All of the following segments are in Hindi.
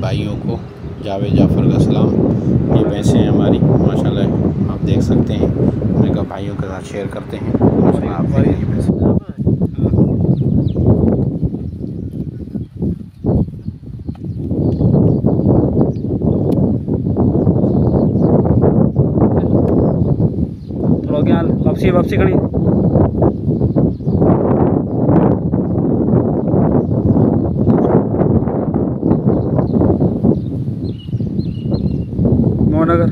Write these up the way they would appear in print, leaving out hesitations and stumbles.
भाइयों को जावेद जाफ़र का सलाम। ये भैंसें हैं हमारी माशाल्लाह, आप देख सकते हैं। मैं कहा भाइयों के साथ शेयर करते हैं माशाल्लाह। आप देखें ये भैंसें वापसी खड़ी मोहनगर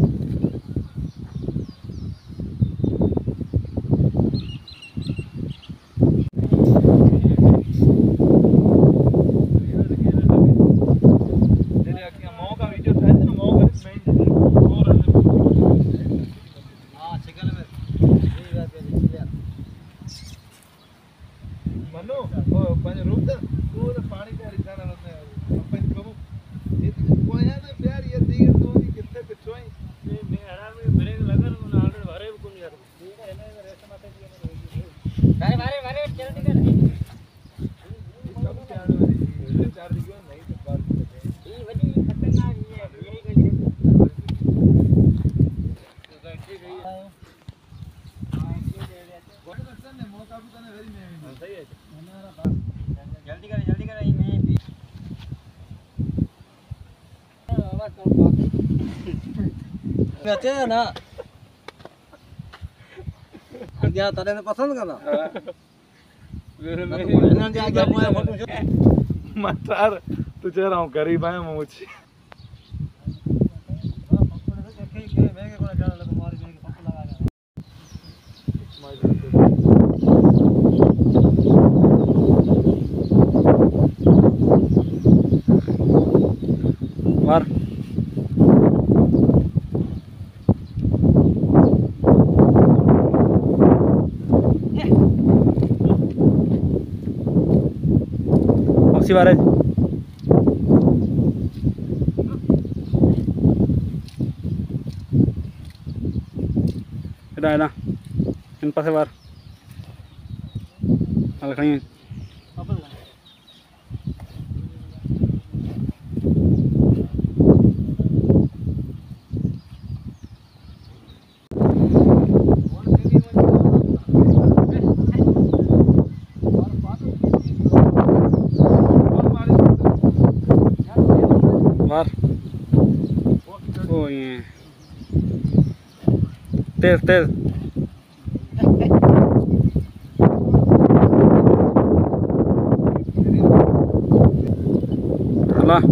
जल्दी कर ना क्या तारे ने पसंद करना मतार तू चेहरा हूँ गरीब आया मुझे मार वापसी बारे ना इन पासे बार खड़ी मार ओ ये तेज अल्लाह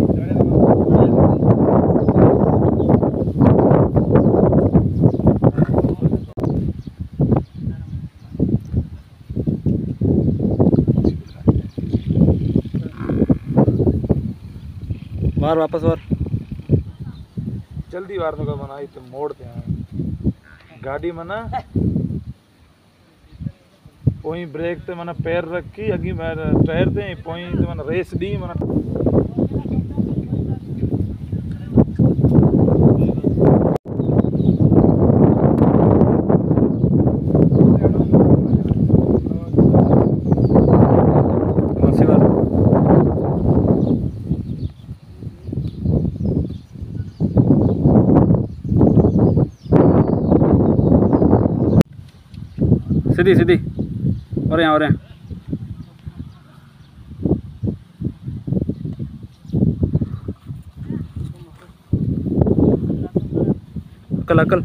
वार वापस वार जल्दी वार का मना तो मोड़ते हैं गाड़ी मना पोई ब्रेक ते मना पैर रखी अगी टायर ते पोई ते मना रेस दी मना सीधी और यहाँ अकल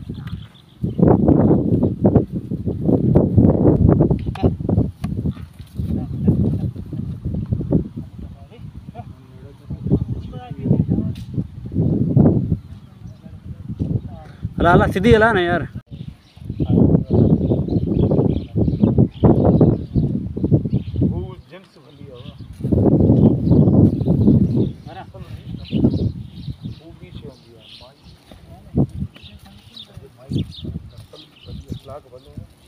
अला सीधी अला ना यार लाख भले